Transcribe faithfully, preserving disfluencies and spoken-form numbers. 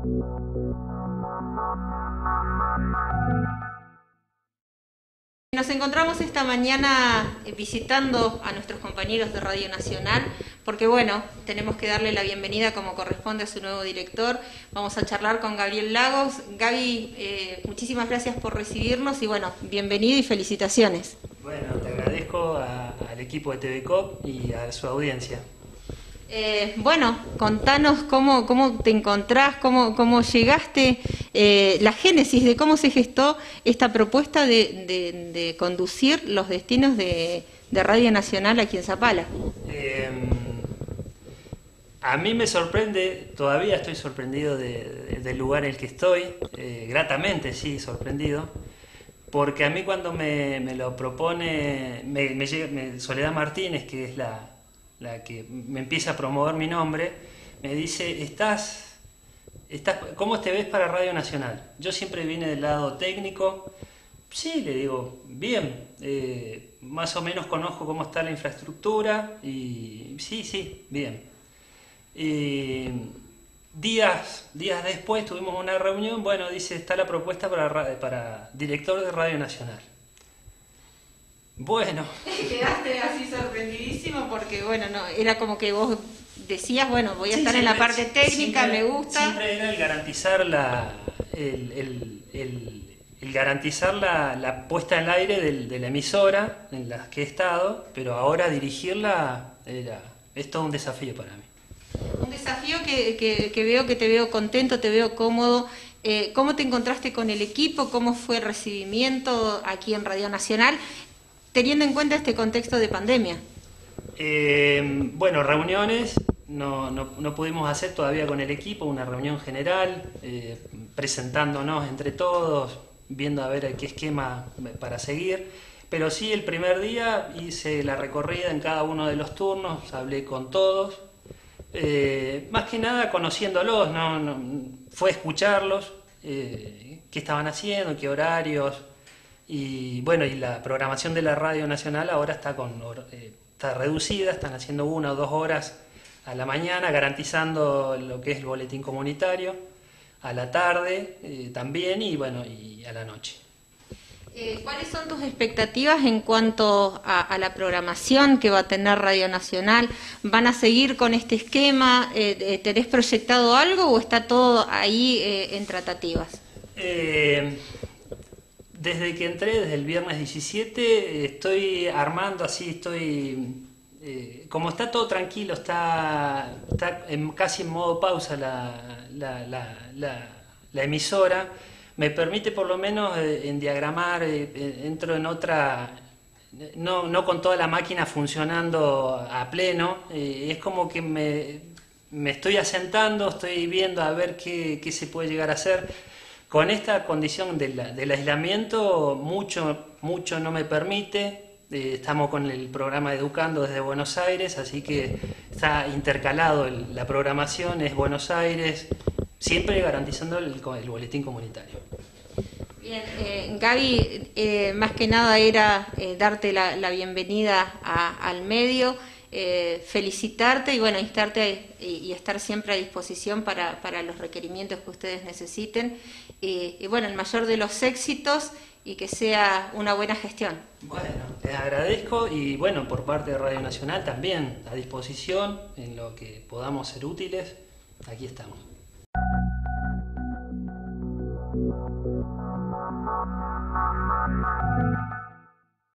Nos encontramos esta mañana visitando a nuestros compañeros de Radio Nacional porque, bueno, tenemos que darle la bienvenida como corresponde a su nuevo director. Vamos a charlar con Gabriel Lagos. Gaby, eh, muchísimas gracias por recibirnos y, bueno, bienvenido y felicitaciones. Bueno, te agradezco a, al equipo de T V Cop y a su audiencia. Eh, bueno, contanos cómo, cómo te encontrás, cómo, cómo llegaste, eh, la génesis de cómo se gestó esta propuesta de, de, de conducir los destinos de, de Radio Nacional aquí en Zapala. Eh, a mí me sorprende, todavía estoy sorprendido de, de, del lugar en el que estoy, eh, gratamente sí, sorprendido, porque a mí cuando me, me lo propone me, me llega, me, Soledad Martínez, que es la... la que me empieza a promover mi nombre, me dice, estás, estás, ¿cómo te ves para Radio Nacional? Yo siempre vine del lado técnico. Sí, le digo, bien, eh, más o menos conozco cómo está la infraestructura, y sí, sí, bien. Y días, días después tuvimos una reunión, bueno, dice, está la propuesta para, para director de Radio Nacional. Bueno. Quedaste así sorprendidísimo porque, bueno, no era como que vos decías, bueno, voy a sí, estar siempre, en la parte técnica, siempre, me gusta. Siempre era el garantizar la, el, el, el, el garantizar la, la puesta al aire del, de la emisora en la que he estado, pero ahora dirigirla era, es todo un desafío para mí. Un desafío que, que, que veo que te veo contento, te veo cómodo. Eh, ¿Cómo te encontraste con el equipo? ¿Cómo fue el recibimiento aquí en Radio Nacional? Teniendo en cuenta este contexto de pandemia. Eh, bueno, reuniones no, no, no pudimos hacer todavía con el equipo, una reunión general, eh, presentándonos entre todos, viendo a ver qué esquema para seguir, pero sí el primer día hice la recorrida en cada uno de los turnos, hablé con todos, eh, más que nada conociéndolos, no, no, fue escucharlos, eh, qué estaban haciendo, qué horarios. Y bueno, y la programación de la Radio Nacional ahora está, con, eh, está reducida, están haciendo una o dos horas a la mañana, garantizando lo que es el boletín comunitario, a la tarde eh, también, y bueno, y a la noche. Eh, ¿Cuáles son tus expectativas en cuanto a, a la programación que va a tener Radio Nacional? ¿Van a seguir con este esquema? Eh, ¿Tenés proyectado algo o está todo ahí eh, en tratativas? Eh... Desde que entré, desde el viernes diecisiete, estoy armando así, estoy... Eh, como está todo tranquilo, está, está en, casi en modo pausa la, la, la, la, la emisora, me permite por lo menos eh, en diagramar, eh, entro en otra... No, no con toda la máquina funcionando a pleno, eh, es como que me, me estoy asentando, estoy viendo a ver qué, qué se puede llegar a hacer. Con esta condición del, del aislamiento, mucho, mucho no me permite. Eh, estamos con el programa Educando desde Buenos Aires, así que está intercalado el, la programación, es Buenos Aires, siempre garantizando el, el boletín comunitario. Bien, eh, Gaby, eh, más que nada era eh, darte la, la bienvenida a, al medio. Eh, felicitarte y bueno, instarte y, y estar siempre a disposición para, para los requerimientos que ustedes necesiten y, y bueno, el mayor de los éxitos y que sea una buena gestión. Bueno, les agradezco y bueno, por parte de Radio Nacional también a disposición en lo que podamos ser útiles, aquí estamos.